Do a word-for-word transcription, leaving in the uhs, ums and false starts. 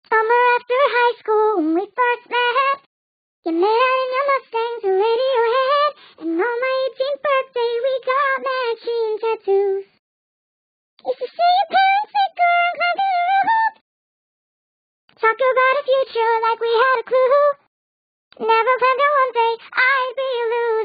Summer after high school when we first met, you met out in your Mustang to Radiohead, and on my eighteenth birthday we got matching tattoos. Used to see your parents snicker and climb to your roof. Talk about a future like we had a clue. Never planned on one day I'd be a loser.